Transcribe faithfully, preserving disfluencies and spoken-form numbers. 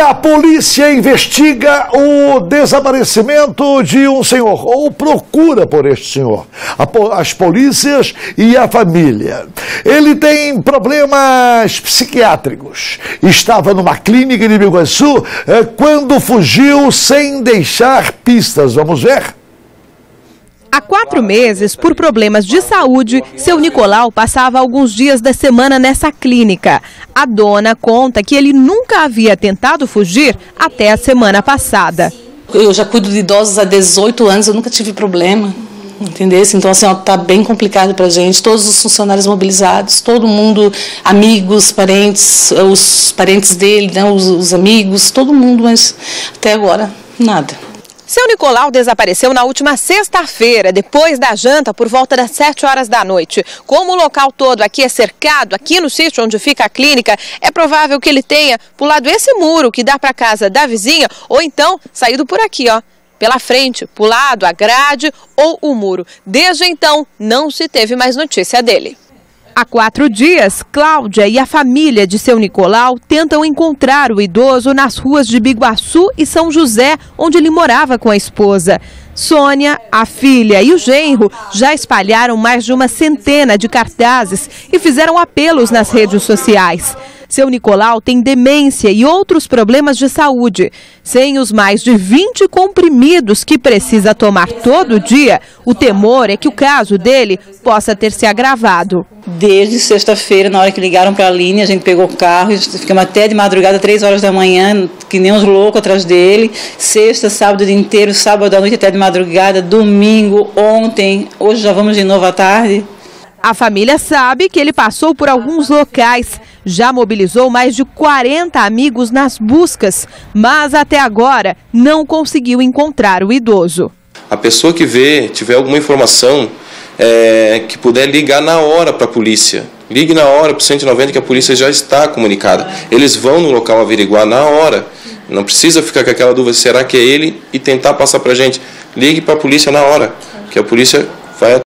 A polícia investiga o desaparecimento de um senhor, ou procura por este senhor. As polícias e a família. Ele tem problemas psiquiátricos. Estava numa clínica de Biguaçu quando fugiu sem deixar pistas. Vamos ver? Há quatro meses, por problemas de saúde, seu Nicolau passava alguns dias da semana nessa clínica. A dona conta que ele nunca havia tentado fugir até a semana passada. Eu já cuido de idosos há dezoito anos, eu nunca tive problema, entendeu? Então, assim, está bem complicado para a gente. Todos os funcionários mobilizados, todo mundo, amigos, parentes, os parentes dele, né, os, os amigos, todo mundo, mas até agora, nada. Seu Nicolau desapareceu na última sexta-feira, depois da janta, por volta das sete horas da noite. Como o local todo aqui é cercado, aqui no sítio onde fica a clínica, é provável que ele tenha pulado esse muro que dá para a casa da vizinha, ou então saído por aqui, ó, pela frente, pulado a grade ou o muro. Desde então, não se teve mais notícia dele. Há quatro dias, Cláudia e a família de seu Nicolau tentam encontrar o idoso nas ruas de Biguaçu e São José, onde ele morava com a esposa. Sônia, a filha e o genro já espalharam mais de uma centena de cartazes e fizeram apelos nas redes sociais. Seu Nicolau tem demência e outros problemas de saúde. Sem os mais de vinte comprimidos que precisa tomar todo dia, o temor é que o caso dele possa ter se agravado. Desde sexta-feira, na hora que ligaram para a linha, a gente pegou o carro e ficamos até de madrugada, três horas da manhã, que nem uns loucos atrás dele. Sexta, sábado o dia inteiro, sábado à noite até de madrugada, domingo, ontem, hoje já vamos de novo à tarde. A família sabe que ele passou por alguns locais, já mobilizou mais de quarenta amigos nas buscas, mas até agora não conseguiu encontrar o idoso. A pessoa que vê, tiver alguma informação, é, que puder ligar na hora para a polícia, ligue na hora para o cento e noventa que a polícia já está comunicada. Eles vão no local averiguar na hora, não precisa ficar com aquela dúvida, será que é ele? E tentar passar para a gente. Ligue para a polícia na hora, que a polícia vai